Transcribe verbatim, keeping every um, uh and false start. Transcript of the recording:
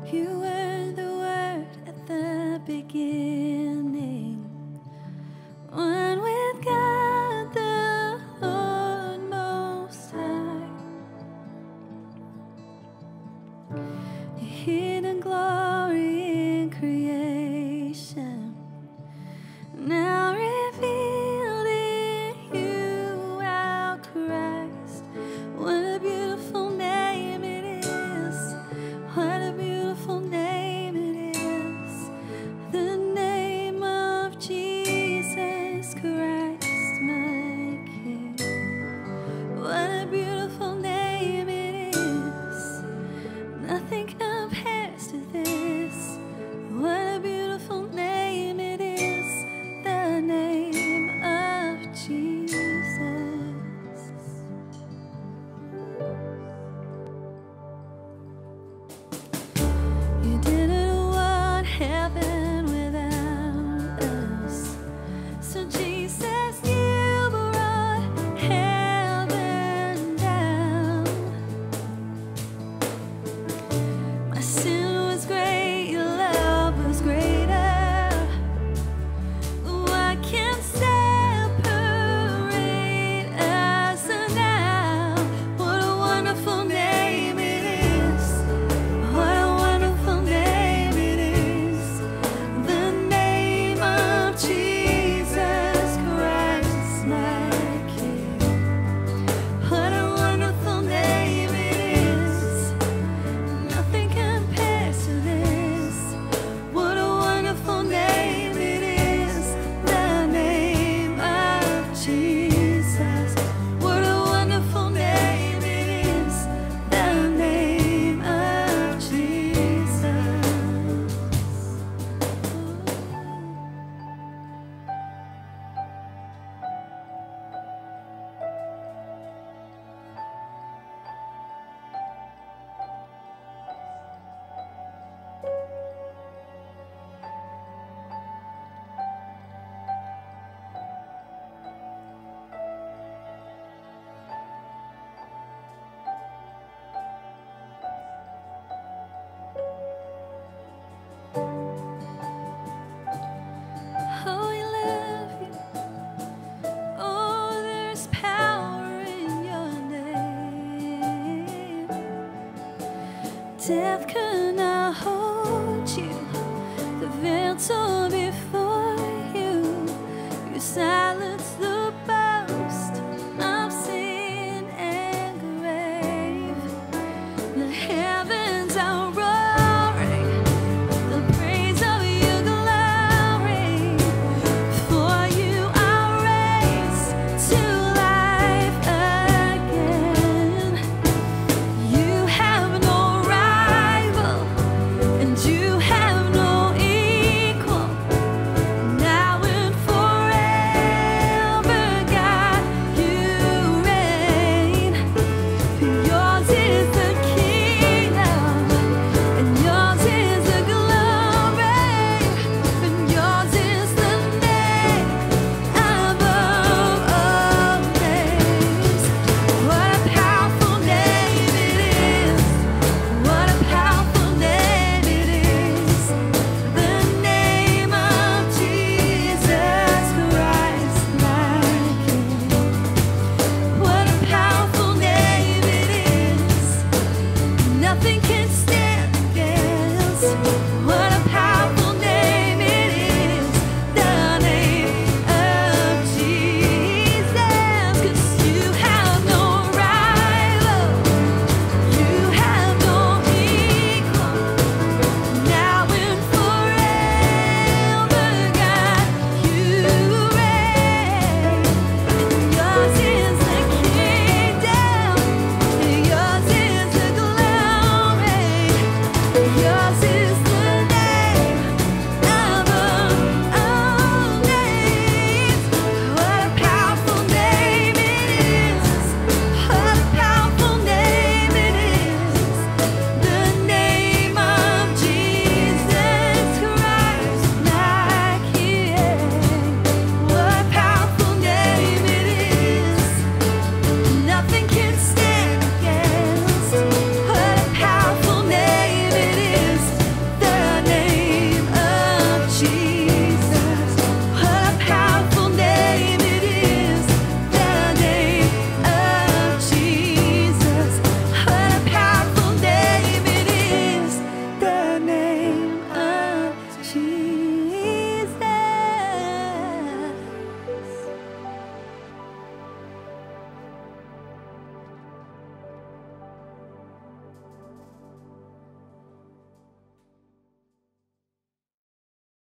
You were the Word at the beginning, one with God the Lord Most High. Your hidden glory in creation, now revealed in you, our Christ. What a beautiful name it is. What a beautiful name it is. The name of Jesus Christ, my King. What a beautiful name it is. Nothing compares to this. What a beautiful name it is. The name of Jesus. You didn't want heaven without us, so Jesus, you brought heaven down. My sin was great, your love was greater. What can separate us now? What a wonderful name it is. What a wonderful name it is. The name of Jesus Christ, my King. What a wonderful name it is. Nothing compares to this. What a wonderful name it is. The name of Jesus. What a wonderful name it is. The name of Jesus. Oh, we love you. Oh, there's power in your name. Death could not hold